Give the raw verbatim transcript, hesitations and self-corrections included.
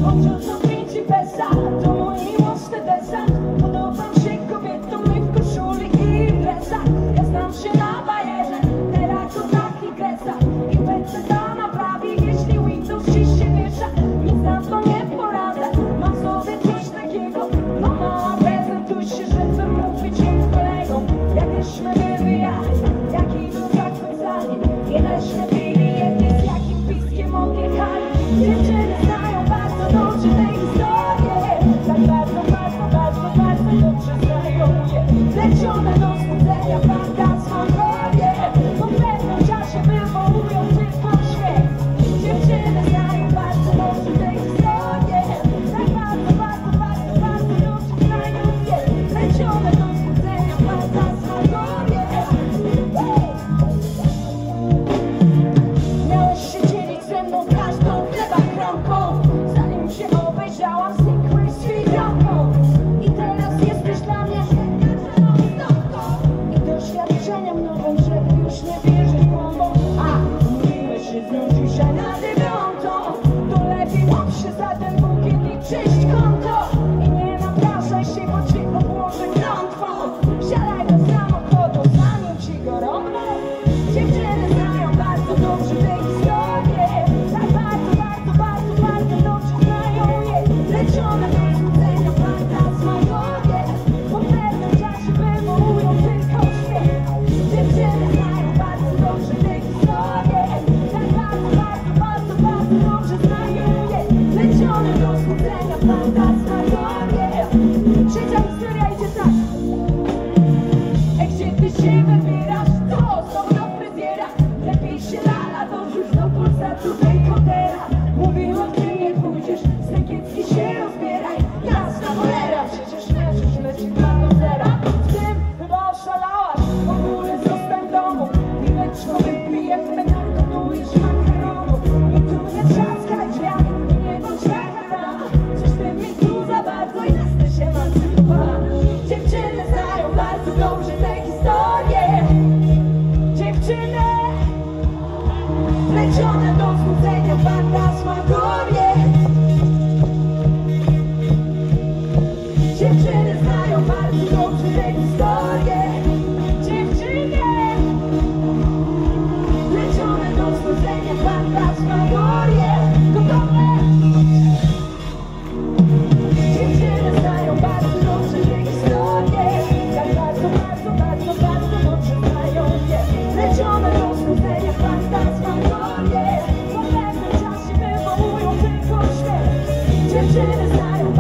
Plecione do złudzenia fantasmagorie. Dziewczyny znają bardzo dobrze te historie. Dziewczyny plecione do złudzenia fantasmagorie. Gotowe? Dziewczyny znają bardzo dobrze te historie. Tak bardzo, bardzo, bardzo, bardzo dobrze znają je. Plecione do złudzenia fantasmagorie. Po pewnym czasie wywołują tylko śmiech. Dziewczyny znają